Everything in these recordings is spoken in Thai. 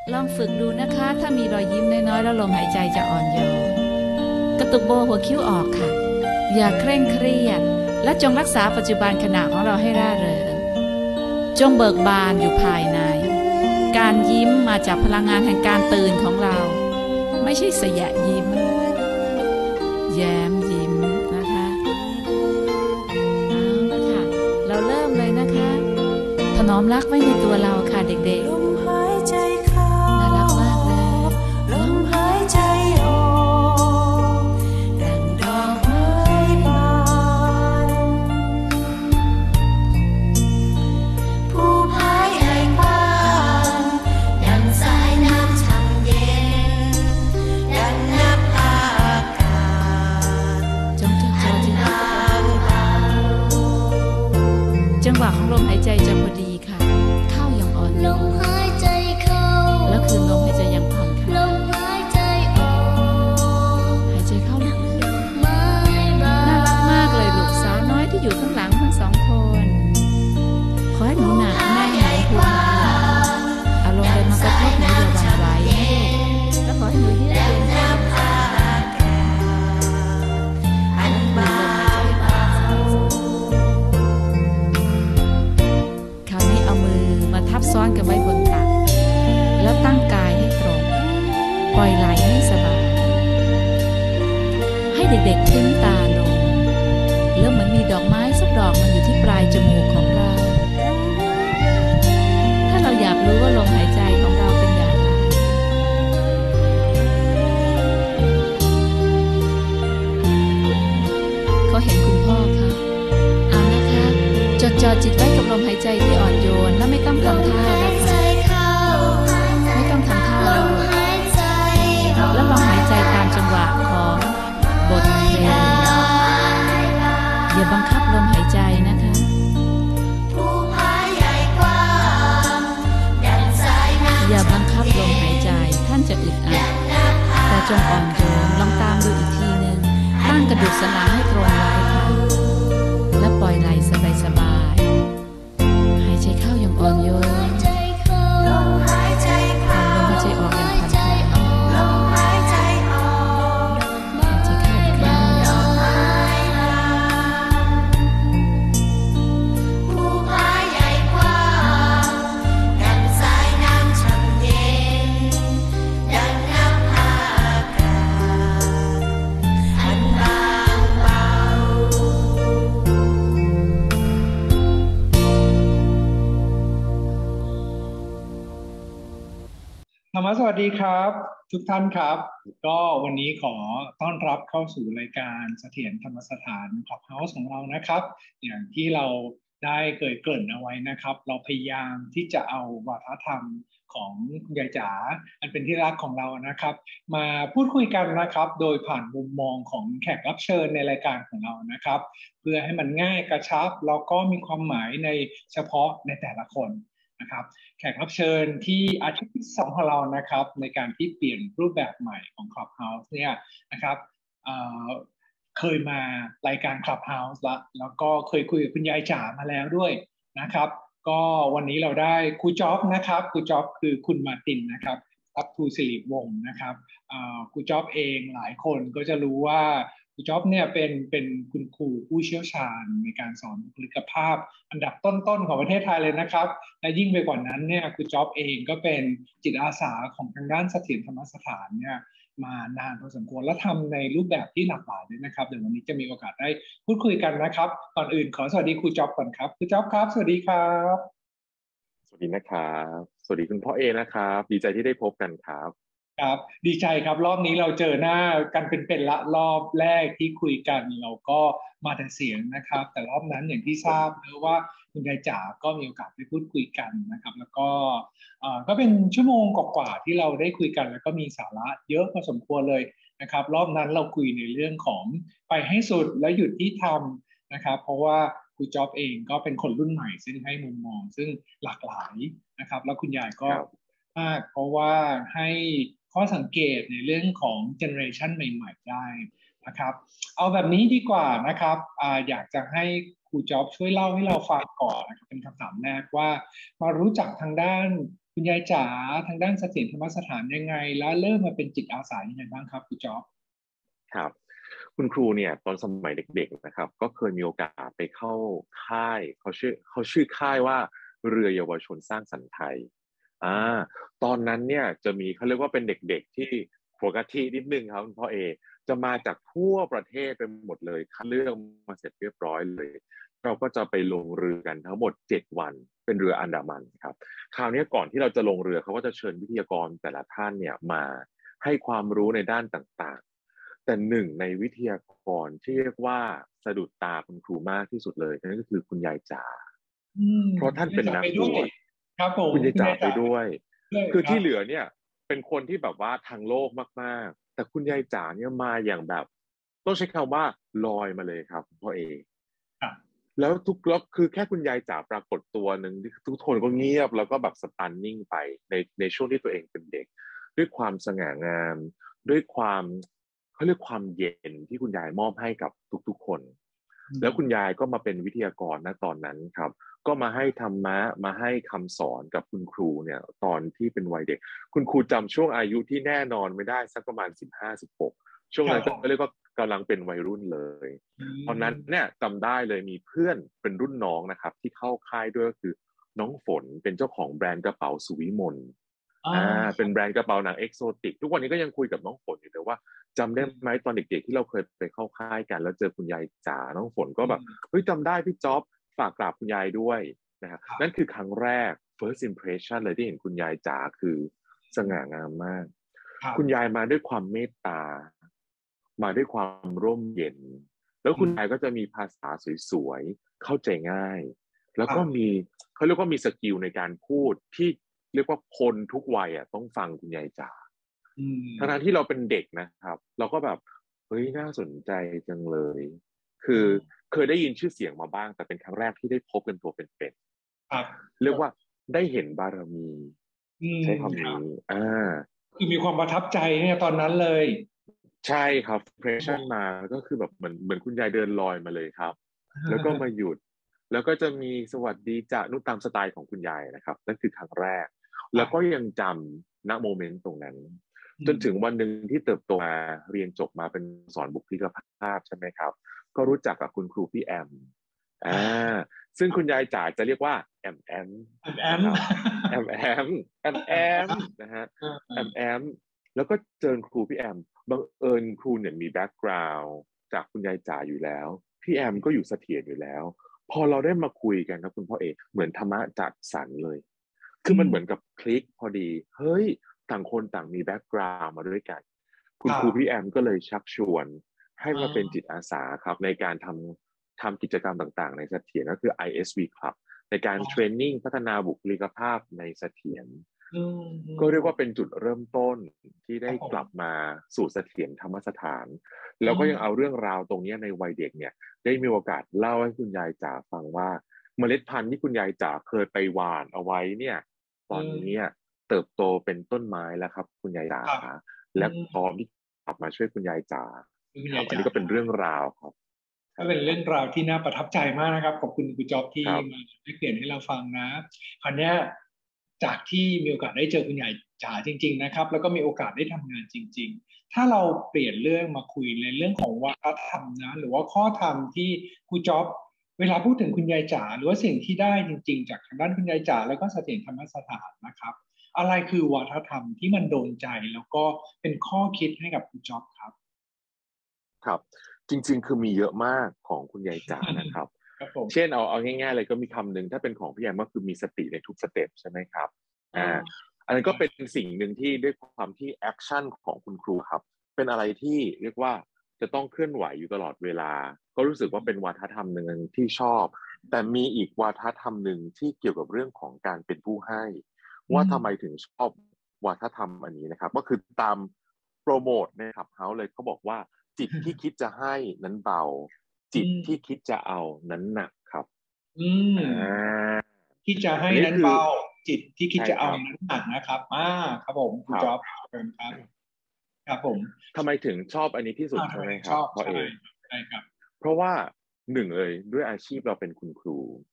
ลองฝึกดูนะคะถ้ามีรอยยิ้มน้อยๆแล้วลมหายใจจะอ่อนโยนกระตุกโบว์หัวคิ้วออกค่ะอย่าเคร่งเครียดและจงรักษาปัจจุบันขณะของเราให้ร่าเริงจงเบิกบานอยู่ภายในการยิ้มมาจากพลังงานแห่งการตื่นของเราไม่ใช่เสยยิ้มแย้มยิ้มนะคะเอาละค่ะเราเริ่มเลยนะคะถนอมรักไว้ในตัวเราค่ะเด็กๆลมหายใจเข้าน่ารักมากเลยลมหายใจออกดังดอกไม้บานภูผาใหญ่กว้างดังสายน้ำช่ำเย็นดังนภาอากาศจงจดจ่อที่จังหวะของลมหายใจจะพอดีค่ะเข้าอย่างอ่อนโยลมนหายใจเข้าแล้วคืนลมหายใจอย่างผ่อนคลลายมหายใจออกหายใจเข้าลึกไม้บาน่ารักมากเลยลูกสาวน้อยที่อยู่ข้างหลังทั้งสองคนขอให้หนูหนักแน่นหนูภูมิอารมณ์ใดมากระทบหนูอย่าหวั่นไหวนะลูกแล้วขอให้หนูยืดเย็นค่ะอันบาเบาคราวนี้เอามือมาทับซ้อนกันไว้บนตักแล้วตั้งกายให้ตรงปล่อยไหลให้สบายให้เด็กๆทิ้งตาลงแล้วเหมือนมีดอกไม้สักดอกมันอยู่ที่ปลายจมูกของเราถ้าเราอยากรู้ว่าลมหายใจของเราเป็นอย่างไรเขาเห็นคุณพ่อค่ะเอานะคะจดจ่อจิตไว้กับลมหายใจที่อ่อนโยนและไม่ต้องทำท่านะคะไม่ต้องทำท่าแล้วแล้วลองหายใจตามจังหวะของบทเพลงอย่าบังคับลมหายใจนะคะอย่าบังคับลมหายใจท่านจะอึดอัดแต่จงอ่อนโยนลองตามดูอีกทีนึงตั้งกระดูกสันหลังให้ตรงไว้ค่ะและปล่อยไหล่สบายๆหายใจเข้าอย่างอ่อนโยนลมหายใจเข้าลมหายใจออกอย่างผ่อนคลายลมหายใจออกหายใจเข้าอีกครั้งดอกไม้บานภูผาใหญ่กว้างดังสายน้ำช่ำเย็นดังนภาอากาศอันบางเบาสวัสดีครับทุกท่านครับก็วันนี้ขอต้อนรับเข้าสู่รายการเสถียรธรรมสถาน Clubhouse ของเรานะครับอย่างที่เราได้เกริ่นเอาไว้นะครับเราพยายามที่จะเอาวาทธรรมของคุณยายจ๋าอันเป็นที่รักของเรานะครับมาพูดคุยกันนะครับโดยผ่านมุมมองของแขกรับเชิญในรายการของเรานะครับเพื่อให้มันง่ายกระชับแล้วก็มีความหมายในเฉพาะในแต่ละคนนะครับแขกรับเชิญที่อาทิตย์ที่2ของเรานะครับในการที่เปลี่ยนรูปแบบใหม่ของ Clubhouse เนี่ยนะครับเคยมารายการ Clubhouse แล้วก็เคยคุยกับคุณยายจ๋ามาแล้วด้วยนะครับก็วันนี้เราได้ครูจ๊อบนะครับครูจ๊อบคือคุณมาร์ตินนะครับทัพทูสิริวงศ์นะครับครูจ๊อบเองหลายคนก็จะรู้ว่าครูจ๊อบเนี่ยเป็นคุณครูผู้เชี่ยวชาญในการสอนบุคลิกภาพอันดับต้นๆของประเทศไทยเลยนะครับและยิ่งไปกว่านั้นเนี่ยครูจ๊อบเองก็เป็นจิตอาสาของทางด้านเสถียรธรรมสถานเนี่ยมานานพอสมควรและทำในรูปแบบที่หลากหลายด้วยนะครับเดี๋ยววันนี้จะมีโอกาสได้พูดคุยกันนะครับก่อนอื่นขอสวัสดีครูจ๊อบก่อนครับครูจ๊อบครับสวัสดีครับสวัสดีนะครับสวัสดีคุณพ่อเอนะครับดีใจที่ได้พบกันครับครับดีใจครับรอบนี้เราเจอหน้ากันเป็นละรอบแรกที่คุยกันเราก็มาแต่เสียงนะครับแต่รอบนั้นอย่างที่ทราบนะว่าคุณยายจ๋าก็มีโอกาสได้พูดคุยกันนะครับแล้วก็เป็นชั่วโมงกว่าๆที่เราได้คุยกันแล้วก็มีสาระเยอะพอสมควรเลยนะครับรอบนั้นเราคุยในเรื่องของไปให้สุดและหยุดที่ทำนะครับเพราะว่าครูจ๊อบเองก็เป็นคนรุ่นใหม่ซึ่งให้มุมมองซึ่งหลากหลายนะครับแล้วคุณยายก็มากเพราะว่าให้ข้อสังเกตในเรื่องของเจเนอเรชันใหม่ๆได้นะครับเอาแบบนี้ดีกว่านะครับอยากจะให้ครูจ๊อบช่วยเล่าให้เราฟังก่อนนะครับเป็นคำถามแรกว่ามารู้จักทางด้านคุณยายจ๋าทางด้านเสถียรธรรมสถานยังไงแล้วเริ่มมาเป็นจิตอาสายังไงบ้างครับคุณจ๊อบครับคุณครูเนี่ยตอนสมัยเด็กๆนะครับก็เคยมีโอกาสไปเข้าค่ายเขาชื่อค่ายว่าเรือเยาวชนสร้างสรรค์ไทยอ่าตอนนั้นเนี่ยจะมีเขาเรียกว่าเป็นเด็กๆที่หัวกะทินิดนึงครับคุณพ่อเอจะมาจากทั่วประเทศไปหมดเลยคัดเลือกมาเสร็จเรียบร้อยเลยเราก็จะไปลงเรือกันทั้งหมด7 วันเป็นเรืออันดามันครับคราวนี้ก่อนที่เราจะลงเรือเขาก็จะเชิญวิทยากรแต่ละท่านเนี่ยมาให้ความรู้ในด้านต่างๆ แต่หนึ่งในวิทยากรที่เรียกว่าสะดุดตาคุณครูมากที่สุดเลยนั่นก็คือคุณยายจ๋าเพราะท่านเป็นนักบวชครับผมคุณยายจ๋าไปด้วยคือครับที่เหลือเนี่ยเป็นคนที่แบบว่าทางโลกมากๆแต่คุณยายจ๋าเนี่ยมาอย่างแบบต้องใช้คำว่าลอยมาเลยครับพ่อเอครับแล้วคือแค่คุณยายจ๋าปรากฏตัวหนึ่งทุกคนก็เงียบแล้วก็แบบสตันนิ่งไปในช่วงที่ตัวเองเป็นเด็กด้วยความสง่างามด้วยความเขาเรียกความเย็นที่คุณยายมอบให้กับทุกๆคนแล้วคุณยายก็มาเป็นวิทยากรนะตอนนั้นครับก็มาให้ธรรมะมาให้คำสอนกับคุณครูเนี่ยตอนที่เป็นวัยเด็กคุณครูจำช่วงอายุที่แน่นอนไม่ได้สักประมาณ15-16ช่วงนั้นก็เรียกว่ากำลังเป็นวัยรุ่นเลยตอนนั้นเนี่ยจำได้เลยมีเพื่อนเป็นรุ่นน้องนะครับที่เข้าค่ายด้วยก็คือน้องฝนเป็นเจ้าของแบรนด์กระเป๋าสุวิมลเป็นแบรนด์กระเป๋าหนังเอกโซติกทุกวันนี้ก็ยังคุยกับน้องฝนอยู่เลยว่าจำได้ไหมตอนเด็กๆที่เราเคยไปเข้าค่ายกันแล้วเจอคุณยายจ๋าน้องฝนก็แบบเฮ้ยจำได้พี่จ๊อบฝากกราบคุณยายด้วยนะครับนั่นคือครั้งแรก first impression เลยที่เห็นคุณยายจ๋าคือสง่างามมากคุณยายมาด้วยความเมตตามาด้วยความร่มเย็นแล้วคุณยายก็จะมีภาษาสวยๆเข้าใจง่ายแล้วก็มีเขาเรียกว่ามีสกิลในการพูดที่เรียกว่าคนทุกวัยอ่ะต้องฟังคุณยายจ๋าทั้งที่เราเป็นเด็กนะครับเราก็แบบเฮ้ยน่าสนใจจังเลยคือเคยได้ยินชื่อเสียงมาบ้างแต่เป็นครั้งแรกที่ได้พบกันตัวเป็นๆเรียกว่าได้เห็นบารมีใช้คำนี้คือมีความประทับใจเนี่ยตอนนั้นเลยใช่ครับเพรสชั่นมาก็คือแบบเหมือนคุณยายเดินลอยมาเลยครับแล้วก็มาหยุดแล้วก็จะมีสวัสดีจ้ะนู่นตามสไตล์ของคุณยายนะครับนั่นคือครั้งแรกแล้วก็ยังจำณโมเมนต์ตรงนั้นจนถึงวันหนึ่งที่เติบโตมาเรียนจบมาเป็นสอนบุคลิกภาพใช่ไหมครับก็รู้จักกับคุณครูพี่แอมซึ่งคุณยายจ๋าจะเรียกว่าแอมนะฮะแอมแล้วก็เจอครูพี่แอมบังเอิญครูเนี่ยมีแบ็กกราวด์จากคุณยายจ๋าอยู่แล้วพี่แอมก็อยู่เสถียรอยู่แล้วพอเราได้มาคุยกันครับคุณพ่อเอกเหมือนธรรมะจัดสรรเลยคือมันเหมือนกับคลิกพอดีเฮ้ยต่างคนต่างมีแบ็กกราวด์มาด้วยกันคุณครูพี่แอมก็เลยชักชวนให้มาเป็นจิตอาสาครับในการทำกิจกรรมต่างๆในเสถียรก็คือ ISV Club ในการเทรนนิ่งพัฒนาบุคลิกภาพในเสถียรก็เรียกว่าเป็นจุดเริ่มต้นที่ได้กลับมาสู่เสถียรธรรมสถานแล้วก็ยังเอาเรื่องราวตรงนี้ในวัยเด็กเนี่ยได้มีโอกาสเล่าให้คุณยายจ๋าฟังว่าเมล็ดพันธุ์ที่คุณยายจ๋าเคยไปหว่านเอาไว้เนี่ยตอนนี้เติบโตเป็นต้นไม้แล้วครับคุณยายจ๋าและพร้อมที่กลับมาช่วยคุณยายจ๋าอันนี้ก็เป็นเรื่องราวครับก็เป็นเรื่องราวที่น่าประทับใจมากนะครับขอบคุณคุณจ๊อบที่มาได้เปลี่ยนให้เราฟังนะคราวนี้จากที่มีโอกาสได้เจอคุณยายจ๋าจริงๆนะครับแล้วก็มีโอกาสได้ทำงานจริงๆถ้าเราเปลี่ยนเรื่องมาคุยในเรื่องของวัฒนธรรมนะหรือว่าข้อธรรมที่ครูจ๊อบเวลาพูดถึงคุณยายจ๋าหรือว่าสิ่งที่ได้จริงๆจากทางด้านคุณยายจ๋าแล้วก็เสถียรธรรมสถานนะครับอะไรคือวัฒนธรรมที่มันโดนใจแล้วก็เป็นข้อคิดให้กับครูจ๊อบครับครับจริงๆคือมีเยอะมากของคุณยายจ๋านะครับเช่นเอาง่ายๆเลยก็มีคำหนึ่งถ้าเป็นของพี่แอมก็คือมีสติในทุกสเต็ปใช่ไหมครับอันนั้นก็เป็นสิ่งหนึ่งที่ด้วยความที่แอคชั่นของคุณครูครับเป็นอะไรที่เรียกว่าจะต้องเคลื่อนไหวอยู่ตลอดเวลาก็รู้สึกว่าเป็นวัฒนธรรมหนึ่งที่ชอบแต่มีอีกวัฒนธรรมหนึ่งที่เกี่ยวกับเรื่องของการเป็นผู้ให้ว่าทำไมถึงชอบวัฒนธรรมอันนี้นะครับก็คือตามโปรโมทในคลับเฮาส์เลยเขาบอกว่าจิตที่คิดจะให้นั้นเบาจิตที่คิดจะเอานั้นหนักครับที่จะให้นั้นเบาจิตที่คิดจะเอานั้นหนักนะครับครับผมคุณจ๊อบครับผมทำไมถึงชอบอันนี้ที่สุดใช่ไหมครับเพราะใช่ครับเพราะว่าหนึ่งเลยด้วยอาชีพเราเป็นคุณครู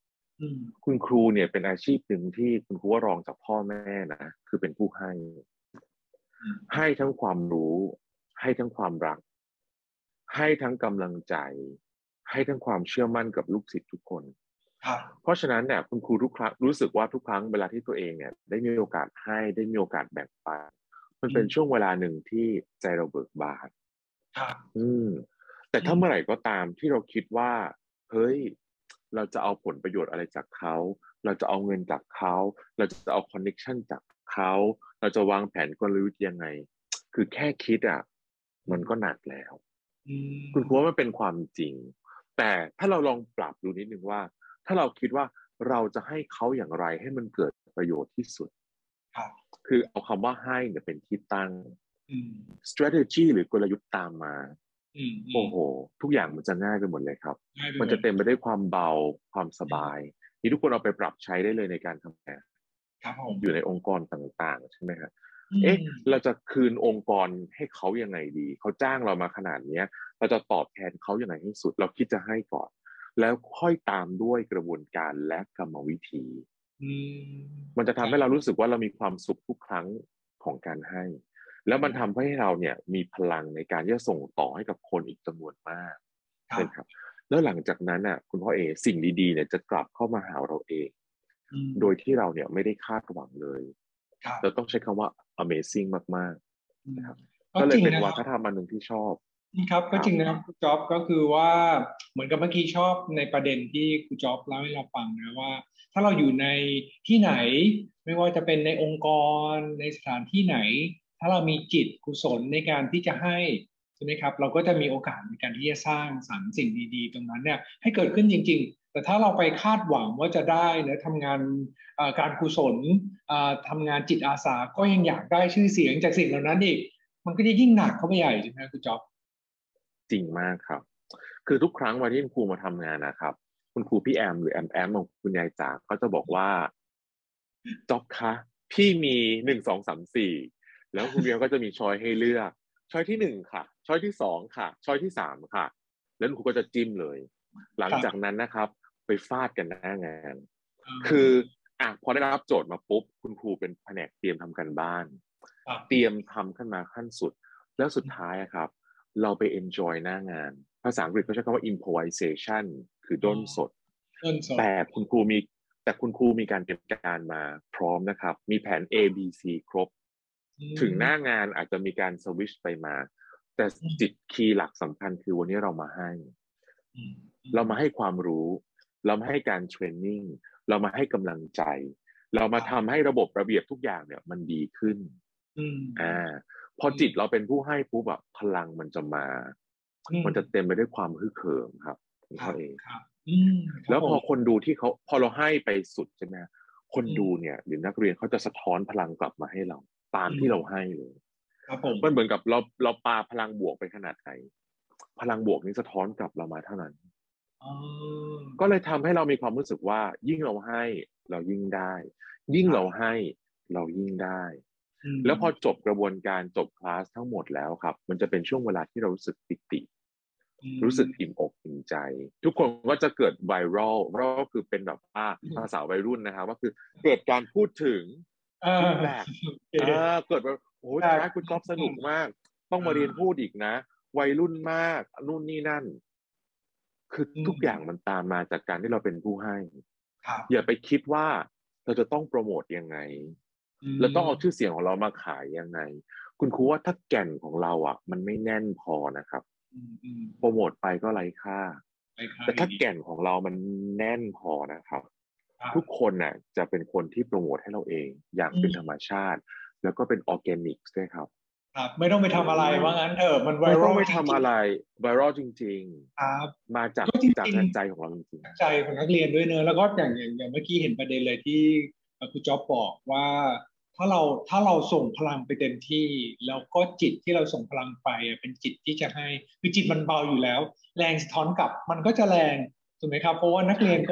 อืมคุณครูเนี่ยเป็นอาชีพหนึ่งที่คุณครูว่ารองจากพ่อแม่นะคือเป็นผู้ให้อืมให้ทั้งความรู้ให้ทั้งความรักให้ทั้งกำลังใจให้ทั้งความเชื่อมั่นกับลูกศิษย์ทุกคนครับเพราะฉะนั้นเนี่ยคุณครูทุกครั้งรู้สึกว่าทุกครั้งเวลาที่ตัวเองเนี่ยได้มีโอกาสให้ได้มีโอกาสแบ่งปันมันเป็นช่วงเวลาหนึ่งที่ใจเราเบิกบานครับอืมแต่อืมถ้าเมื่อไหร่ก็ตามที่เราคิดว่าเฮ้ยเราจะเอาผลประโยชน์อะไรจากเขาเราจะเอาเงินจากเขาเราจะเอาคอนเน c t ชันจากเขาเราจะวางแผนกลยุทธ์ยังไงคือแค่คิดอ่ะมันก็หนักแล้วอืคุณครูว่ามมันเป็นความจริงแต่ถ้าเราลองปรับดูนิดนึงว่าถ้าเราคิดว่าเราจะให้เขาอย่างไรให้มันเกิดประโยชน์ที่สุดครับคือเอาคำว่าให้เนี่ยเป็นที่ตั้งอืม strategy หรือกลยุทธ์ตามมาอืมโอ้โหทุกอย่างมันจะง่ายไปหมดเลยครับง่ายไปมันหมดจะเต็มไปด้วยความเบาความสบายนี่ทุกคนเอาไปปรับใช้ได้เลยในการทำงานครับผมอยู่ในองค์กรต่างๆใช่ไหมครับอืเอ๊ะมเราจะคืนองค์กรให้เขายังไงดีเขาจ้างเรามาขนาดเนี้ยเราจะตอบแทนเขายังไงให้สุดเราคิดจะให้ก่อนแล้วค่อยตามด้วยกระบวนการและกรรมวิธีอืมมันจะทำให้เรารู้สึกว่าเรามีความสุขทุกครั้งของการให้ แล้วมันทำให้เราเนี่ยมีพลังในการที่จะส่งต่อให้กับคนอีกจำนวนมากครับนะครับแล้วหลังจากนั้นน่ะคุณพ่อเอสิ่งดีๆเนี่ยจะกลับเข้ามาหาเราเองอืมโดยที่เราเนี่ยไม่ได้คาดหวังเลยครับเราต้องใช้คำว่า amazing มากอืมๆนะครับก็ก็เลยเป็นวัจริงนะครับฒนธรรมอันหนึ่งที่ชอบครับครับก็จริงนะครับคุณจ๊อบก็คือว่าเหมือนกับเมื่อกี้ชอบในประเด็นที่คุณจ๊อบเล่าให้เราฟังนะว่าถ้าเราอยู่ในที่ไหนไม่ว่าจะเป็นในองค์กรในสถานที่ไหน ถ้าเรามีจิตกุศลในการที่จะให้ใช่ไหมครับเราก็จะมีโอกาสในการที่จะสร้างสรรค์สิ่งดีๆตรงนั้นเนี่ยให้เกิดขึ้นจริงๆแต่ถ้าเราไปคาดหวังว่าจะได้เนะทำงานการกุศลทำงานจิตอาสาก็ยังอยากได้ชื่อเสียงจากสิ่งเหล่านั้นอีกมันก็จะยิ่งหนักเข้าไปใหญ่ใช่ไหมคุณจ๊อบจริงมากครับคือทุกครั้งวันที่คุณครูมาทำงานนะครับคุณครูพี่แอมหรือแอมของคุณยายจ๋าก็จะบอกว่าจ๊อบคะพี่มี1 2 3 4แล้วคุณเบียร์ก็จะมีช้อยให้เลือกช้อยที่1ค่ะช้อยที่2ค่ะช้อยที่3ค่ะแล้วคุณครูก็จะจิ้มเลยหลังจากนั้นนะครับไปฟาดกันหน้างานคือพอได้รับโจทย์มาปุ๊บคุณครูเป็นแผนกเตรียมทำกันบ้านเตรียมทำขึ้นมาขั้นสุดแล้วสุดท้ายครับเราไป enjoy หน้างานภาษาอังกฤษเขาใช้คำว่า improvisation คือด้นสดแต่คุณครูมีการเตรียมการมาพร้อมนะครับมีแผน A B C ครบถึงหน้างานอาจจะมีการสวิชไปมาแต่จิตคีย์หลักสำคัญคือวันนี้เรามาให้ความรู้เรามาให้การเทรนนิ่งเรามาให้กำลังใจเรามาทำให้ระบบระเบียบทุกอย่างเนี่ยมันดีขึ้นพอจิตเราเป็นผู้ให้ปุ๊บแบบพลังมันจะมามันจะเต็มไปด้วยความฮึกเหิมครับของเขาเองแล้วพอคนดูที่เขาพอเราให้ไปสุดใช่ไหมคนดูเนี่ยหรือนักเรียนเขาจะสะท้อนพลังกลับมาให้เราตามที่เราให้เลยมันเหมือนกับเราปาพลังบวกไปขนาดไหนพลังบวกนี้สะท้อนกลับเรามาเท่านั้นก็เลยทำให้เรามีความรู้สึกว่ายิ่งเราให้เรายิ่งได้ยิ่งเราให้เรายิ่งได้แล้วพอจบกระบวนการจบคลาสทั้งหมดแล้วครับมันจะเป็นช่วงเวลาที่เรารู้สึกปิติรู้สึกอิ่มอกอิ่มใจทุกคนก็จะเกิดไวรัลคือเป็นแบบภาษาวัยรุ่นนะครับก็คือเกิดการพูดถึงฟีดแบ็กเกิดแบบโอ้ยคลาสคุณก๊อฟสนุกมากต้องมาเรียนพูดอีกนะวัยรุ่นมากนู่นนี่นั่นคือทุกอย่างมันตามมาจากการที่เราเป็นผู้ให้อย่าไปคิดว่าเราจะต้องโปรโมทยังไงเราต้องเอาชื่อเสียงของเรามาขายยังไงคุณครูว่าถ้าแก่นของเรามันไม่แน่นพอนะครับโปรโมทไปก็ไร้ค่าแต่ถ้าแก่นของเรามันแน่นพอนะครับทุกคนจะเป็นคนที่โปรโมทให้เราเองอย่างเป็นธรรมชาติแล้วก็เป็นออร์แกนิกด้วยครับไม่ต้องไปทำอะไรว่างั้นเถอะมันไวรัลไม่ต้องไปทำอะไรไวรัลจริงๆมาจากใจของเราจริงๆใจของนักเรียนด้วยเนอะแล้วก็อย่างเมื่อกี้เห็นประเด็นเลยที่ครูจ๊อบบอกว่าถ้าเราส่งพลังไปเต็มที่แล้วก็จิตที่เราส่งพลังไปเป็นจิตที่จะให้คือจิตมันเบาอยู่แล้วแรงสะท้อนกลับมันก็จะแรงถูกไหมครับเพราะว่านักเรียนก็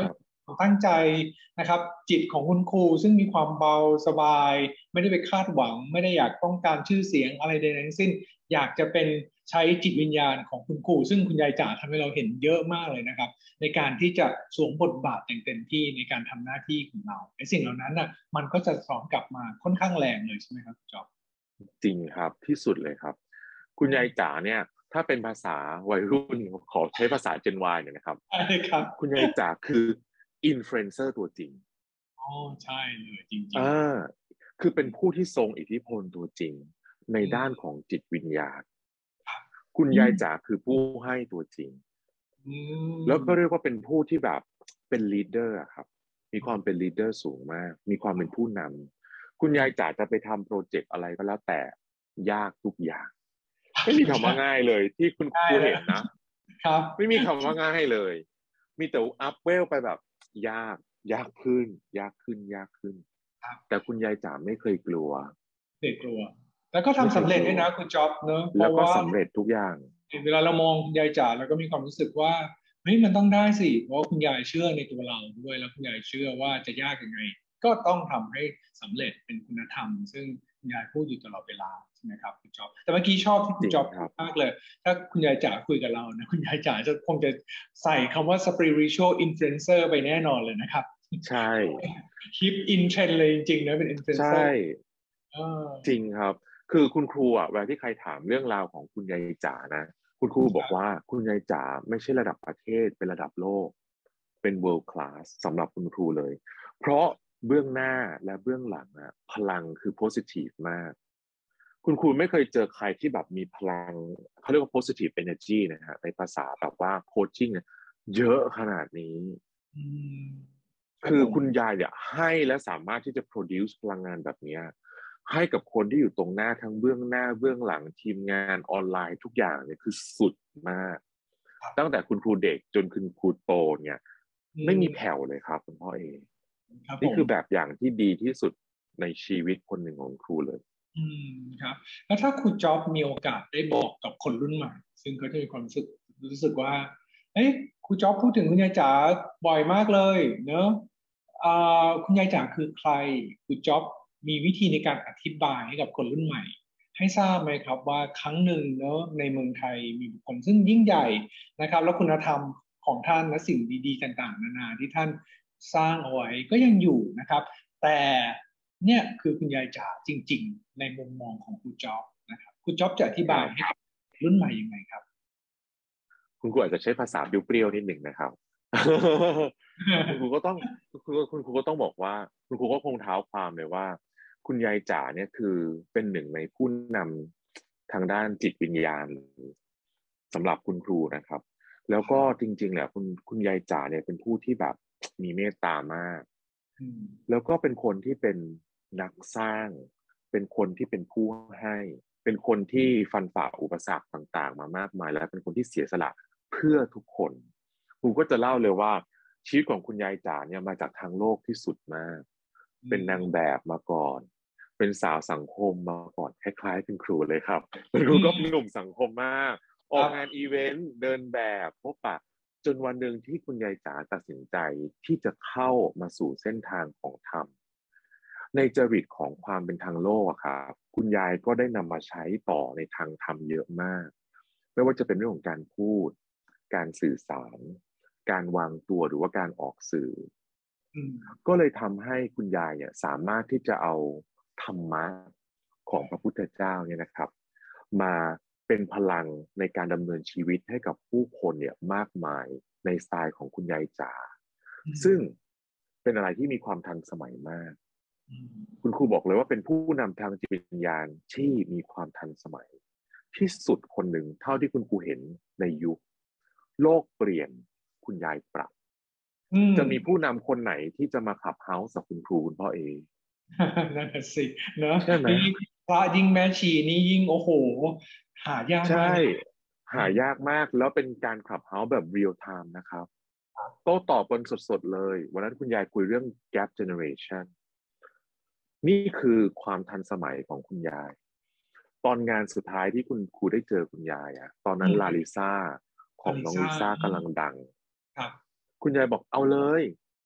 ความตั้งใจนะครับจิตของคุณครูซึ่งมีความเบาสบายไม่ได้ไปคาดหวังไม่ได้อยากต้องการชื่อเสียงอะไรใดๆทั้งสิ้นอยากจะเป็นใช้จิตวิญญาณของคุณครูซึ่งคุณยายจ๋าทำให้เราเห็นเยอะมากเลยนะครับในการที่จะสวมบทบาทอย่างเต็มที่ในการทำหน้าที่ของเราไอ้สิ่งเหล่านั้นน่ะมันก็จะสอนกลับมาค่อนข้างแรงเลยใช่ไหมครับจอบจริงครับที่สุดเลยครับคุณยายจ๋าเนี่ยถ้าเป็นภาษาวัยรุ่นขอใช้ภาษา Gen Y เนี่ยนะครับใช่ครับคุณยายจ๋าคืออินฟลูเอนเซอร์ตัวจริงอ๋อใช่เลยจริงอ่าคือเป็นผู้ที่ทรงอิทธิพลตัวจริงในๆด้านของจิตวิญญาณคุณอืมยายจ๋าคือผู้ให้ตัวจริงอืแล้วก็เรียกมว่าเป็นผู้ที่แบบเป็นลีดเดอร์ครับมีความเป็นลีดเดอร์สูงมากมีความเป็นผู้นำคุณยายจ๋าจะไปทำโปรเจกต์อะไรก็แล้วแต่ยากทุกอย่างไม่มีคำว่าง่ายเลยที่คุณคได้แล้วรูเห็นนะครับไม่มีคำว่าง่ายเลย มีแต่อัพเวลไปแบบยากยากขึ้นยากขึ้นยากขึ้น แต่คุณยายจ๋าไม่เคยกลัวเด็กกลัวแล้วก็ไม่ทำสำเร็จเคยกลัวด้วยนะคุณจ๊อบเนอะเพแล้วก็ราะว่าสำเร็จทุกอย่างเวลาเรามองคุณยายจ๋าเราก็มีความรู้สึกว่าเฮ้ยมันต้องได้สิเพราะว่าคุณยายเชื่อในตัวเราด้วยแล้วคุณยายเชื่อว่าจะยากยังไงก็ต้องทำให้สำเร็จเป็นคุณธรรมซึ่งคุณยายพูดอยู่ตลอดเวลาใช่ไหมครับคุณจ๊อบแต่เมื่อกี้ชอบที่คุจริงณจ๊อบพูครับดมากเลยถ้าคุณยายจ๋าคุยกับเรานะคุณยายจ๋าจะคงจะใส่คำว่า spiritual influencer ไปแน่นอนเลยนะครับใช่ฮิปอินเทรนเลยจริงๆนะเป็นอินฟลูเอนใช่เซอร์เออจริงครับคือคุณครูอ่ะเวลาที่ใครถามเรื่องราวของคุณยายจ๋านะคุณครูบอกว่าคุณยายจ๋าไม่ใช่ระดับประเทศเป็นระดับโลกเป็น world class สำหรับคุณครูเลยเพราะเบื้องหน้าและเบื้องหลังอะพลังคือ positive มากคุณครูไม่เคยเจอใครที่แบบมีพลังเขาเรียกว่า positive energy นะฮะในภาษาแบบว่าโคชชิ่งเยอะขนาดนี้อืมครับคือผมคุณยายเนี่ยให้และสามารถที่จะ produce พลังงานแบบเนี้ยให้กับคนที่อยู่ตรงหน้าทั้งเบื้องหน้าเบื้องหลังทีมงานออนไลน์ทุกอย่างเนี่ยคือสุดมากตั้งแต่คุณครูเด็กจนคุณครูโตเนี่ยอืไม่มีแผ่มวเลยครับคุณพ่อเอครับผมนี่คือแบบอย่างที่ดีที่สุดในชีวิตคนหนึ่งของครูเลยอืมครับแล้วถ้าครูจ็อบมีโอกาสได้บอกกับคนรุ่นใหม่ซึ่งเขาจะมีความรู้สึกว่าเอ้ยครูจ็อบพูดถึงคุณยายจ๋าบ่อยมากเลยเนอะคุณยายจ๋าคือใครครูจ็อบมีวิธีในการอธิบายให้กับคนรุ่นใหม่ให้ทราบไหมครับว่าครั้งหนึ่งเนอะในเมืองไทยมีบุคคลซึ่งยิ่งใหญ่นะครับแล้วคุณธรรมของท่านและสิ่งดีๆต่างๆนานาที่ท่านสร้างเอาไว้ก็ยังอยู่นะครับแต่เนี่ยคือคุณยายจ๋าจริงๆในมุมมองของครูจ๊อบนะครับครูจ๊อบจะอธิบายให้ครับกับรุ่นใหม่ยังไงครับคุณครูอาจจะใช้ภาษาเปรี้ยวๆนิดหนึ่งนะครับ คุณครูก็ต้องคุณครูก็ต้องบอกว่าคุณครูก็คงเท้าความเลยว่าคุณยายจ๋าเนี่ยคือเป็นหนึ่งในผู้นำทางด้านจิตวิญญาณสำหรับคุณครูนะครับแล้วก็จริงๆแหละคุณยายจ๋าเนี่ยเป็นผู้ที่แบบมีเมตตามากอืมแล้วก็เป็นคนที่เป็นนักสร้างเป็นคนที่เป็นผู้ให้เป็นคนที่ฟันฝ่าอุปสรรคต่างๆมามากมายและเป็นคนที่เสียสละเพื่อทุกคนครูก็จะเล่าเลยว่าชีวิตของคุณยายจ๋าเนี่ยมาจากทางโลกที่สุดมากอืเป็นนางมแบบมาก่อนเป็นสาวสังคมมาก่อนคล้ายๆคุณครูเลยครับคุณครูอืก็หมนุ่มสังคมมากอครับอกงานอีเวนต์เดินแบบพบปะจนวันหนึ่งที่คุณยายจ๋าตัดสินใจที่จะเข้ามาสู่เส้นทางของธรรมในจริตของความเป็นทางโลกอะครับคุณยายก็ได้นำมาใช้ต่อในทางธรรมเยอะมากไม่ว่าจะเป็นเรื่องของการพูดการสื่อสารการวางตัวหรือว่าการออกสื่ออืมก็เลยทำให้คุณยายเนี่ยสามารถที่จะเอาธรรมะของพระพุทธเจ้าเนี่ยนะครับมาเป็นพลังในการดำเนินชีวิตให้กับผู้คนเนี่ยมากมายในสไตล์ของคุณยายจ๋าอืมซึ่งเป็นอะไรที่มีความทันสมัยมากอืมคุณครูบอกเลยว่าเป็นผู้นำทางจิตวิญญาณที่มีความทันสมัยที่สุดคนหนึ่งเท่าที่คุณครูเห็นในยุคโลกเปลี่ยนคุณยายปรับอืมจะมีผู้นำคนไหนที่จะมาขับเฮาส์กับคุณครูคุณพ่อเอนั่นน่ะสิเนอะใช่ไหมยิ่งพระยิ่งแม่ชีนี่ยิ่งโอ้โหหายากใช่มากเลยอืหามยากมากแล้วเป็นการขับเฮาส์แบบเรียลไทม์นะครับโต้ตอบกันสดๆเลยวันนั้นคุณยายคุยเรื่อง gap generation นี่คือความทันสมัยของคุณยายตอนงานสุดท้ายที่คุณครูได้เจอคุณยายอะตอนนั้นลาอืมลิซ่าของอลิซ่าน้องลิซ่ากำลังดังครับคุณยายบอกเอาเลย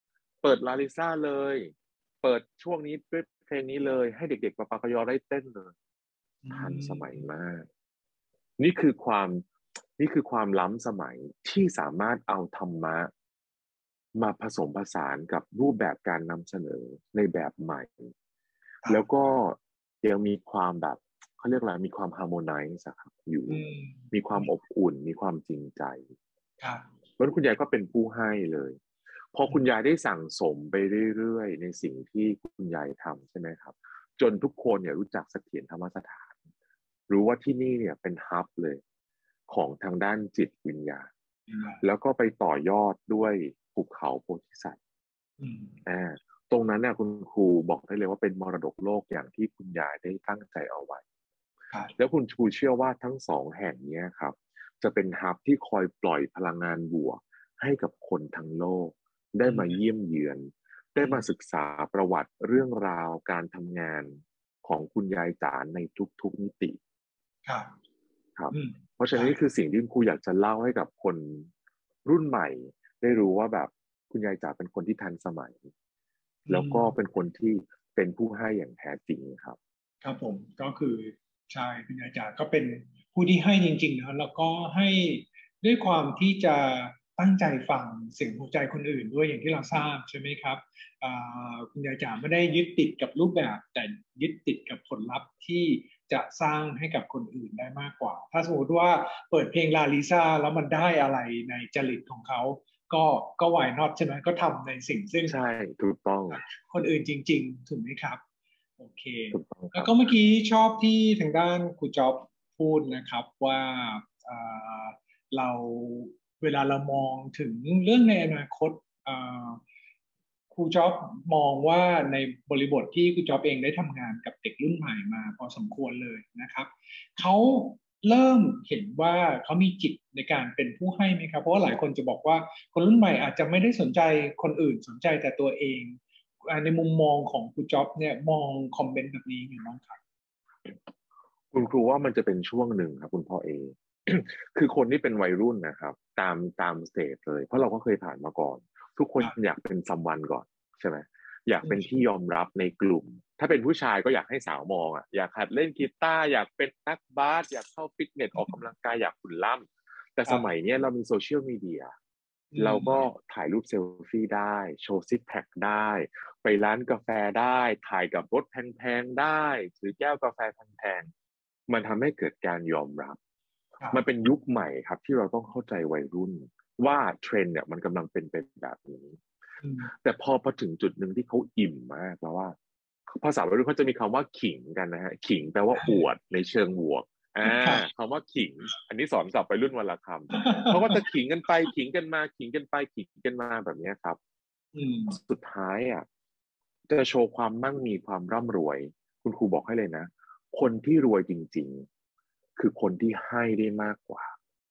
เปิดลาลิซ่าเลยเปิดช่วงนี้ด้วยเพลงนี้เลยให้เด็กๆปะปากยอได้เต้นเลยทันสมัยมากนี่คือความนี่คือความล้ำสมัยที่สามารถเอาธรรมะมาผสมผสานกับรูปแบบการนำเสนอในแบบใหม่แล้วก็ยังมีความแบบเขาเรียกอะไรมีความฮาร์โมไนซ์ครับอยู่มีความอบอุ่นมีความจริงใจแล้วคุณยายก็เป็นผู้ให้เลยพอคุณยายได้สั่งสมไปเรื่อยๆในสิ่งที่คุณยายทำใช่ไหมครับจนทุกคนเนี่ยรู้จักเสถียรธรรมสถานรู้ว่าที่นี่เนี่ยเป็นฮับเลยของทางด้านจิตวิญญาณแล้วก็ไปต่อยอดด้วยภูเขาโพธิสัตว์ตรงนั้นเนี่ยคุณครูบอกได้เลยว่าเป็นมรดกโลกอย่างที่คุณยายได้ตั้งใจเอาไว้แล้วคุณครูเชื่อว่าทั้งสองแห่งนี้ครับจะเป็นฮับที่คอยปล่อยพลังงานบวกให้กับคนทั้งโลกได้มาเยี่ยมเยือนได้มาศึกษาประวัติเรื่องราวการทำงานของคุณยายจ๋าในทุกๆมิติครับเพราะฉะนั้นนี่คือสิ่งที่ครูอยากจะเล่าให้กับคนรุ่นใหม่ได้รู้ว่าแบบคุณยายจ๋าเป็นคนที่ทันสมัยแล้วก็เป็นคนที่เป็นผู้ให้อย่างแท้จริงครับครับผมก็คือใช่คุณยายจ๋าก็เป็นผู้ที่ให้จริงๆนะแล้วก็ให้ด้วยความที่จะตั้งใจฟังเสียงหัวใจคนอื่นด้วยอย่างที่เราทราบใช่ไหมครับคุณยายจ๋าไม่ได้ยึดติดกับรูปแบบแต่ยึดติดกับผลลัพธ์ที่จะสร้างให้กับคนอื่นได้มากกว่าถ้าสมมติว่าเปิดเพลงลาลิซ่าแล้วมันได้อะไรในจริตของเขาก็why notใช่ไหมก็ทำในสิ่งซึ่งใช่ถูกต้องคนอื่นจริงๆถูกไหมครับโอเคแล้วก็เมื่อกี้ชอบที่ทางด้านครูจ๊อบพูดนะครับว่าเราเวลาเรามองถึงเรื่องในอนาคตครูจ๊อบมองว่าในบริบทที่ครูจ๊อบเองได้ทำงานกับเด็กรุ่นใหม่มาพอสมควรเลยนะครับเขาเริ่มเห็นว่าเขามีจิตในการเป็นผู้ให้ไหมครับเพราะว่าหลายคนจะบอกว่าคนรุ่นใหม่อาจจะไม่ได้สนใจคนอื่นสนใจแต่ตัวเองในมุมมองของครูจ๊อบเนี่ยมองคอมเมนต์แบบนี้อยู่น้องครับคุณครูว่ามันจะเป็นช่วงหนึ่งครับคุณพ่อเอ คือคนที่เป็นวัยรุ่นนะครับตามสเตจเลยเพราะเราก็เคยผ่านมาก่อนทุกคนอยากเป็นซัมวันก่อนใช่ไหมอยากเป็นที่ยอมรับในกลุ่มถ้าเป็นผู้ชายก็อยากให้สาวมองอ่ะอยากหัดเล่นกีตาร์อยากเป็นนักบาสอยากเข้าฟิตเนสออกกำลังกายอยากหุ่นล่ำแต่สมัยนี้เรามีโซเชียลมีเดียเราก็ถ่ายรูปเซลฟี่ได้โชว์ซิกแพคได้ไปร้านกาแฟได้ถ่ายกับรถแพงๆได้ถือแก้วกาแฟแพงๆมันทำให้เกิดการยอมรับมันเป็นยุคใหม่ครับที่เราต้องเข้าใจวัยรุ่นว่าเทรนด์เนี่ยมันกำลังเป็นไปแบบนี้แต่พอถึงจุดหนึ่งที่เขาอิ่มมากแล้วว่าภาษาวัยรุ่นเขาจะมีคำว่าขิงกันนะฮะขิงแปลว่าอวดในเชิงบวกคำว่าขิงอันนี้สอนกลับไปรุ่นวันละคำเขาก็จะขิงกันไปขิงกันมาขิงกันไปขิงกันมาแบบนี้ครับสุดท้ายอ่ะจะโชว์ความมั่งมีความร่ำรวยคุณครูบอกให้เลยนะคนที่รวยจริงๆคือคนที่ให้ได้มากกว่า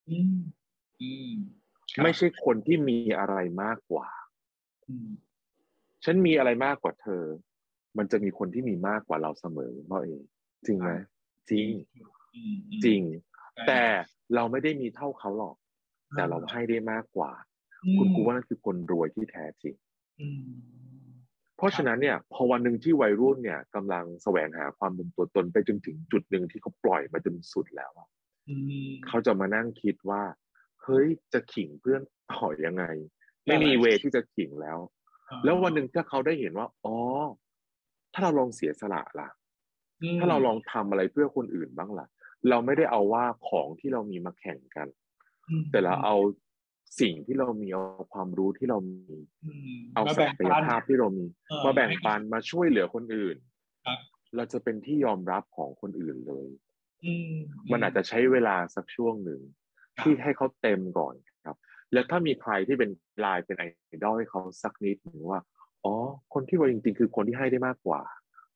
ไม่ใช่คนที่มีอะไรมากกว่าฉันมีอะไรมากกว่าเธอมันจะมีคนที่มีมากกว่าเราเสมอพ่อเองจริงไหมจริงจริงแต่เราไม่ได้มีเท่าเขาหรอกแต่เราให้ได้มากกว่าคุณครูว่านั่นคือคนรวยที่แท้จริงเพราะฉะนั้นเนี่ยพอวันหนึ่งที่วัยรุ่นเนี่ยกำลังแสวงหาความเป็นตัวตนไปจนถึงจุดหนึ่งที่เขาปล่อยมาจนสุดแล้วเขาจะมานั่งคิดว่าเฮ้ยจะขิงเพื่อนต่อยังไงไม่มีเวที่จะขิงแล้ววันหนึ่งถ้าเขาได้เห็นว่าอ๋อถ้าเราลองเสียสละล่ะถ้าเราลองทำอะไรเพื่อคนอื่นบ้างล่ะเราไม่ได้เอาว่าของที่เรามีมาแข่งกันแต่เราเอาสิ่งที่เรามีเอาความรู้ที่เรามีเอาศักยภาพที่เรามีมาแบ่งปันมาช่วยเหลือคนอื่นเราจะเป็นที่ยอมรับของคนอื่นเลยมันอาจจะใช้เวลาสักช่วงหนึ่งที่ให้เขาเต็มก่อนครับแล้วถ้ามีใครที่เป็นไลน์เป็นไอดอลให้เขาสักนิดหนึ่งว่าอ๋อคนที่รวยจริงๆคือคนที่ให้ได้มากกว่า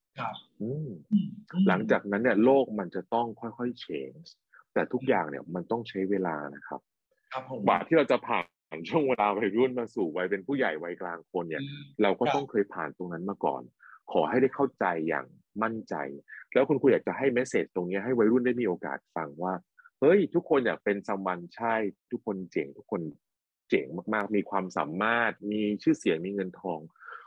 หลังจากนั้นเนี่ยโลกมันจะต้องค่อยๆ change แต่ทุกอย่างเนี่ยมันต้องใช้เวลานะครับกว่าที่เราจะผ่านช่วงเวลาวัยรุ่นมาสู่วัยเป็นผู้ใหญ่วัยกลางคนเนี่ยเราก็ต้องเคยผ่านตรงนั้นมาก่อนขอให้ได้เข้าใจอย่างมั่นใจแล้วคุณครูอยากจะให้เมสเสจตรงนี้ให้วัยรุ่นได้มีโอกาสฟังว่าเฮ้ยทุกคนอยากเป็นซัมวันใช่ทุกคนเจ๋งทุกคนเจ๋งมากๆมีความสามารถมีชื่อเสียงมีเงินทอง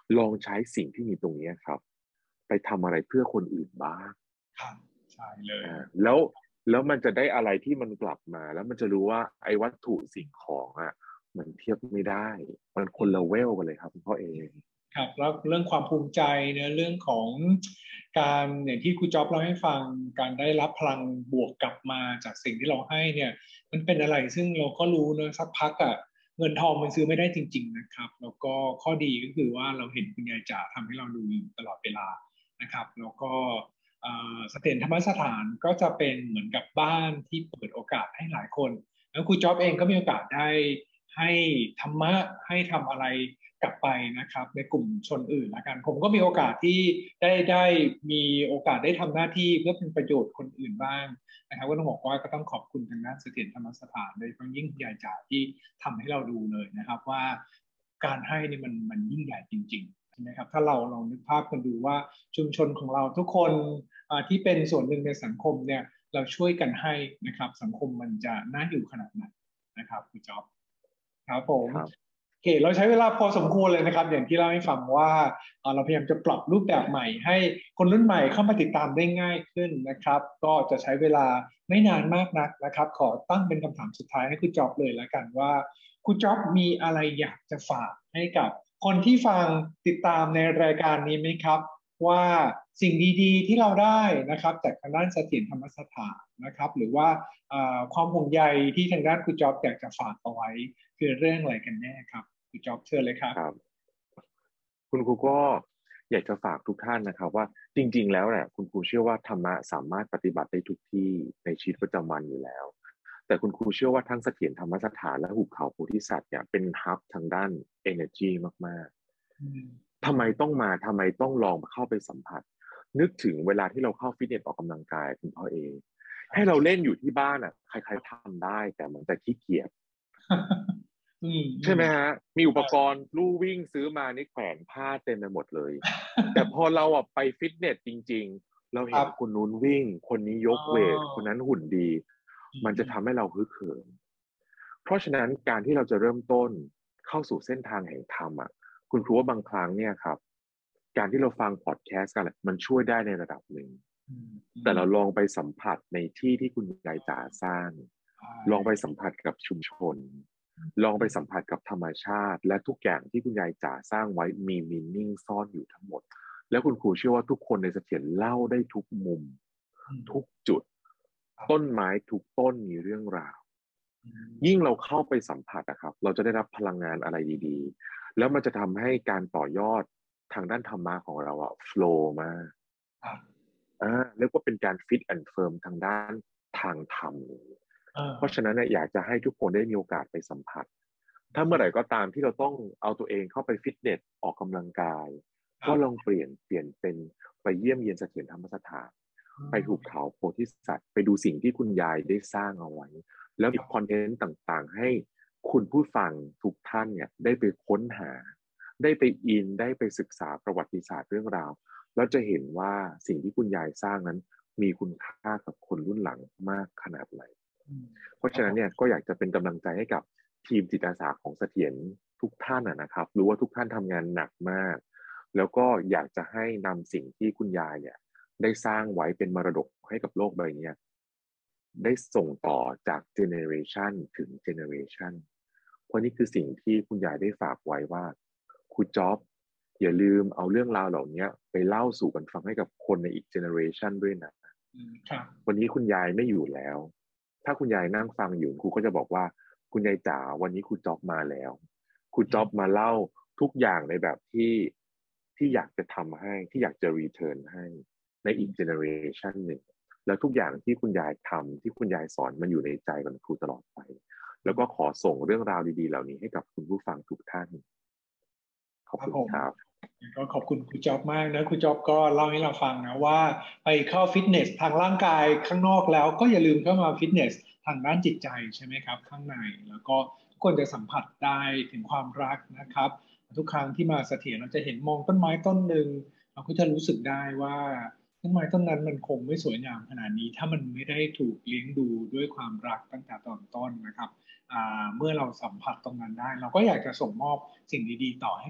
ลองใช้สิ่งที่มีตรงนี้ครับไปทำอะไรเพื่อคนอื่นบ้างครับใช่เลยแล้วมันจะได้อะไรที่มันกลับมาแล้วมันจะรู้ว่าไอ้วัตถุสิ่งของมันเทียบไม่ได้มันคนละเวลกันเลยครับคุณพ่อเองครับแล้วเรื่องความภูมิใจเนี่ยเรื่องของการอย่างที่ครูจ๊อบเล่าให้ฟังการได้รับพลังบวกกลับมาจากสิ่งที่เราให้เนี่ยมันเป็นอะไรซึ่งเราก็รู้เนอะสักพักเงินทองมันซื้อไม่ได้จริงๆนะครับแล้วก็ข้อดีก็คือว่าเราเห็นคุณยายจ๋าทำให้เราดูอยู่ตลอดเวลานะครับแล้วก็เสถียรธรรมสถานก็จะเป็นเหมือนกับบ้านที่เปิดโอกาสให้หลายคนแล้วครูจ๊อบเองก็มีโอกาสได้ให้ธรรมะให้ทำอะไรกลับไปนะครับในกลุ่มชนอื่นละกันผมก็มีโอกาสที่ได้มีโอกาสได้ทำหน้าที่เพื่อเป็นประโยชน์คนอื่นบ้างนะครับก็ต้องบอกว่าก็ต้องขอบคุณทางด้านเสถียรธรรมสถานโดยเฉพาะยิ่งคุณยายจ๋าที่ทำให้เราดูเลยนะครับว่าการให้นี่มันยิ่งใหญ่จริงๆใช่ไหมครับถ้าเราลองนึกภาพกันดูว่าชุมชนของเราทุกคนที่เป็นส่วนหนึ่งในสังคมเนี่ยเราช่วยกันให้นะครับสังคมมันจะน่าอยู่ขนาดไหนนะครับคุณจ๊อบครับผมครับโอเคเราใช้เวลาพอสมควรเลยนะครับอย่างที่เล่าให้ฟังว่าเราพยายามจะปรับรูปแบบใหม่ให้คนรุ่นใหม่เข้ามาติดตามได้ง่ายขึ้นนะครับก็จะใช้เวลาไม่นานมากนักนะครับขอตั้งเป็นคำถามสุดท้ายให้คุณจ๊อบเลยแล้วกันว่าคุณจ๊อบมีอะไรอยากจะฝากให้กับคนที่ฟังติดตามในรายการนี้ไหมครับว่าสิ่งดีๆที่เราได้นะครับจากทางด้านเสถียรธรรมสถานนะครับหรือว่าความห่วงใยที่ทางด้านคุณจ๊อบอยากจะฝากเอาไว้คือเรื่องอะไรกันแน่ครับคุณจ๊อบเชิญเลยครับครับคุณครูก็อยากจะฝากทุกท่านนะครับว่าจริงๆแล้วเนี่ยคุณครูเชื่อว่าธรรมะสามารถปฏิบัติได้ทุกที่ในชีวิตประจำวันอยู่แล้วแต่คุณครูเชื่อว่าทั้งเสถียรธรรมสถานและหุบเขาโพธิสัตว์เนี่ยเป็นฮับทางด้าน energy มากๆทำไมต้องมาทำไมต้องลองเข้าไปสัมผัสนึกถึงเวลาที่เราเข้าฟิตเนสออกกำลังกายคุณพ่อเองให้เราเล่นอยู่ที่บ้านใครๆทำได้แต่มันจะขี้เกียจใช่ไหมฮะมีอุปกรณ์ลู่วิ่งซื้อมานี่แขวนผ้าเต็มไปหมดเลยแต่พอเราไปฟิตเนสจริงๆเราเห็นคนนู้นวิ่งคนนี้ยกเวทคนนั้นหุ่นดีมันจะทำให้เราฮึกเหิมเพราะฉะนั้นการที่เราจะเริ่มต้นเข้าสู่เส้นทางแห่งธรรมคุณครูว่าบางครั้งเนี่ยครับการที่เราฟังพอดแคสต์กันมันช่วยได้ในระดับหนึ่งแต่เราลองไปสัมผัสในที่ที่คุณยายจ๋าสร้างลองไปสัมผัสกับชุมชนลองไปสัมผัสกับธรรมชาติและทุกอย่างที่คุณยายจ๋าสร้างไว้มีมีนิ่งซ่อนอยู่ทั้งหมดแล้วคุณครูเชื่อว่าทุกคนในเสถียรเล่าได้ทุกมุมทุกจุดต้นไม้ทุกต้นมีเรื่องราวยิ่งเราเข้าไปสัมผัสนะครับเราจะได้รับพลังงานอะไรดีๆแล้วมันจะทำให้การต่อยอดทางด้านธรรมะของเราโฟลว์มากเรียกว่าเป็นการฟิตแอนด์เฟิร์มทางด้านทางธรรมเพราะฉะนั้นอยากจะให้ทุกคนได้มีโอกาสไปสัมผัสถ้าเมื่อไหร่ก็ตามที่เราต้องเอาตัวเองเข้าไปฟิตเนสออกกำลังกายก็ลองเปลี่ยนเป็นไปเยี่ยมเยียนเสถียรธรรมสถานไปหุบเขาโพธิสัตว์ไปดูสิ่งที่คุณยายได้สร้างเอาไว้แล้วมีคอนเทนต์ต่างๆให้คุณผู้ฟังทุกท่านเนี่ยได้ไปค้นหาได้ไปอินได้ไปศึกษาประวัติศาสตร์เรื่องราวแล้วจะเห็นว่าสิ่งที่คุณยายสร้างนั้นมีคุณค่ากับคนรุ่นหลังมากขนาดไหนเพราะฉะนั้นเนี่ยก็อยากจะเป็นกำลังใจให้กับทีมจิตอาสาของเสถียรทุกท่านนะครับรู้ว่าทุกท่านทำงานหนักมากแล้วก็อยากจะให้นำสิ่งที่คุณยายเนี่ยได้สร้างไว้เป็นมรดกให้กับโลกใบนี้ได้ส่งต่อจากเจเนอเรชันถึงเจเนอเรชันเพราะนี่คือสิ่งที่คุณยายได้ฝากไว้ว่าคุณจ๊อบอย่าลืมเอาเรื่องราวเหล่านี้ไปเล่าสู่กันฟังให้กับคนในอีกเจเนอเรชันด้วยนะวันนี้คุณยายไม่อยู่แล้วถ้าคุณยายนั่งฟังอยู่ครูก็จะบอกว่าคุณยายจ๋าวันนี้ครูจ๊อบมาแล้วครูจ๊อบมาเล่าทุกอย่างในแบบที่อยากจะทำให้ที่อยากจะรีเทิร์นให้ในอีกเจเนอเรชันหนึ่งแล้วทุกอย่างที่คุณยายทำที่คุณยายสอนมันอยู่ในใจของครูตลอดไปแล้วก็ขอส่งเรื่องราวดีๆเหล่านี้ให้กับคุณผู้ฟังทุกท่านขอบคุณครับก็ขอบคุณครูจ๊อบมากนะครูจ๊อบก็เล่าให้เราฟังนะว่าไปเข้าฟิตเนสทางร่างกายข้างนอกแล้วก็อย่าลืมเข้ามาฟิตเนสทางด้านจิตใจใช่ไหมครับข้างในแล้วก็ทุกคนจะสัมผัสได้ถึงความรักนะครับทุกครั้งที่มาเสถียรเราจะเห็นมองต้นไม้ต้นหนึ่งเราก็จะรู้สึกได้ว่าต้นไม้ต้นนั้นมันคงไม่สวยงามขนาดนี้ถ้ามันไม่ได้ถูกเลี้ยงดูด้วยความรักตั้งแต่ตอนต้นนะครับเมื่อเราสัมผัสตรงนั้นได้เราก็อยากจะส่งมอบสิ่งดีๆต่อให้กับ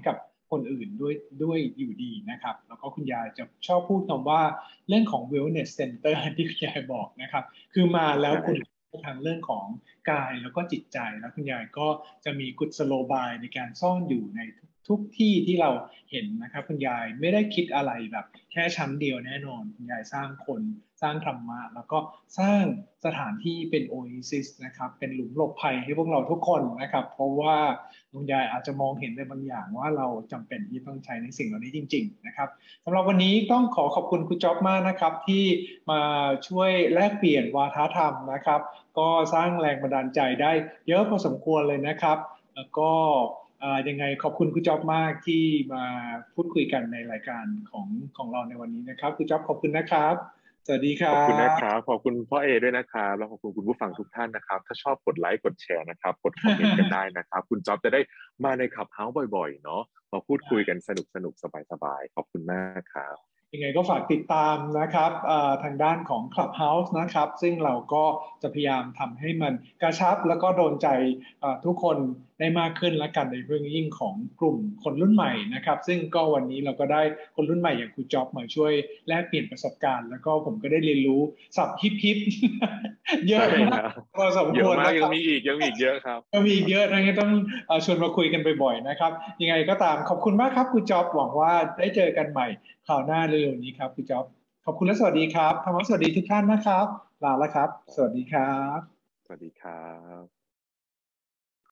คนอื่นด้วยอยู่ดีนะครับแล้วก็คุณยายจะชอบพูดคำว่าเรื่องของ wellness center ที่คุณยายบอกนะครับคือมาแล้วคุณทางเรื่องของกายแล้วก็จิตใจแล้วคุณยายก็จะมีกุศโลบายในการซ่อนอยู่ในทุกที่ที่เราเห็นนะครับคุณยายไม่ได้คิดอะไรแบบแค่ชั้นเดียวแน่นอนคุณยายสร้างคนสร้างธรรมะแล้วก็สร้างสถานที่เป็นโอเอซิสนะครับเป็นหลุมหลบภัยให้พวกเราทุกคนนะครับเพราะว่าคุณยายอาจจะมองเห็นในบางอย่างว่าเราจำเป็นที่ต้องใช้ในสิ่งเหล่านี้จริงๆนะครับสำหรับวันนี้ต้องขอบคุณคุณจ๊อบมากนะครับที่มาช่วยแลกเปลี่ยนวาทธรรมนะครับก็สร้างแรงบันดาลใจได้เยอะพอสมควรเลยนะครับแล้วก็ยังไงขอบคุณคุณจ๊อบมากที่มาพูดคุยกันในรายการของเราในวันนี้นะครับคุณจ๊อบขอบคุณนะครับสวัสดีครัขอบคุณนะบครับขอบคุณพ่อเอด้วยนะครับแล้วขอบคุณคุณผู้ฟังทุกท่านนะครับถ้าชอบกดไลค์กดแชร์นะครับกดคอมเมนต์กันได้นะครับคุณจ๊อบจะได้มาในขับเฮาส์บ่อยๆเนาะมาพูดคุยกันสนุกสบายๆขอบคุณมากครับยังไงก็ฝากติดตามนะครับทางด้านของ Clubhouse นะครับซึ่งเราก็จะพยายามทำให้มันกระชับแล้วก็โดนใจทุกคนได้มากขึ้นและกันในเรื่องยิ่งของกลุ่มคนรุ่นใหม่นะครับซึ่งก็วันนี้เราก็ได้คนรุ่นใหม่อย่างคุณจ๊อบมาช่วยแลกเปลี่ยนประสบการณ์แล้วก็ผมก็ได้เรียนรู้ศัพท์ฮิปเยอะมากพอสมควรมากนะครับยังมีอีกเยอะครับก็มีอีกเยอะนะงั้นต้องชวนมาคุยกันบ่อยๆนะครับยังไงก็ตามขอบคุณมากครับคุณจ๊อบหวังว่าได้เจอกันใหม่คราวหน้าเร็วๆนี้ครับคุณจ๊อบขอบคุณและสวัสดีครับธรรมะสวัสดีทุกท่านนะครับลาแล้วครับสวัสดีครับสวัสดีครับ